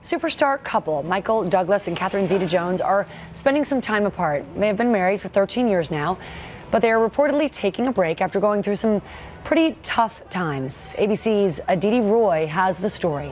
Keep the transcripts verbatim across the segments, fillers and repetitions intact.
Superstar couple Michael Douglas and Catherine Zeta-Jones are spending some time apart. They have been married for thirteen years now, but they are reportedly taking a break after going through some pretty tough times. A B C's Aditi Roy has the story.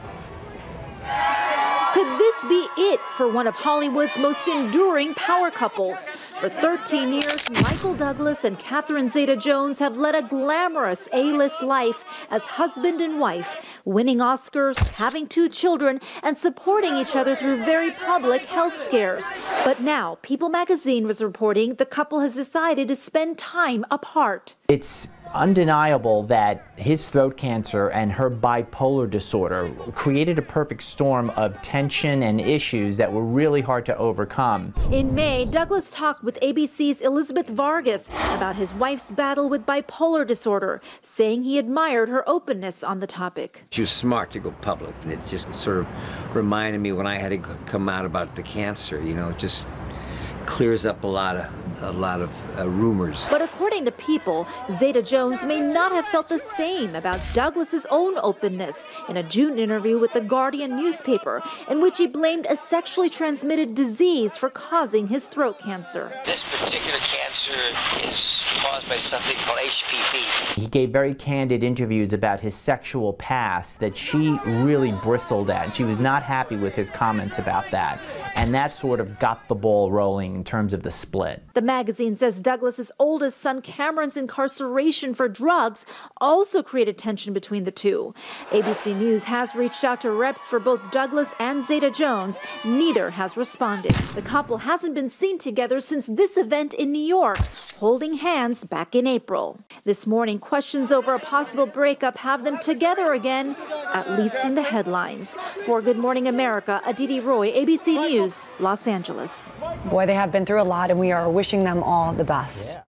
Could this be it for one of Hollywood's most enduring power couples? For thirteen years, Michael Douglas and Catherine Zeta-Jones have led a glamorous A-list life as husband and wife, winning Oscars, having two children, and supporting each other through very public health scares. But now, People magazine was reporting the couple has decided to spend time apart. It's undeniable that his throat cancer and her bipolar disorder created a perfect storm of tension and issues that were really hard to overcome. In May, Douglas talked with A B C's Elizabeth Vargas about his wife's battle with bipolar disorder, saying he admired her openness on the topic. She was smart to go public, and it just sort of reminded me when I had to come out about the cancer, you know, it just clears up a lot of a lot of uh, rumors. But according to People, Zeta-Jones may not have felt the same about Douglas's own openness in a June interview with the Guardian newspaper, in which he blamed a sexually transmitted disease for causing his throat cancer. This particular cancer is caused by something called H P V. He gave very candid interviews about his sexual past that she really bristled at. She was not happy with his comments about that, and that sort of got the ball rolling in terms of the split. The magazine says Douglas's oldest son Cameron's incarceration for drugs also created tension between the two. A B C News has reached out to reps for both Douglas and Zeta-Jones. Neither has responded. The couple hasn't been seen together since this event in New York, holding hands back in April. This morning, questions over a possible breakup have them together again, at least in the headlines. For Good Morning America, Aditi Roy, A B C News, Los Angeles. Boy, they have been through a lot, and we are wishing them all the best.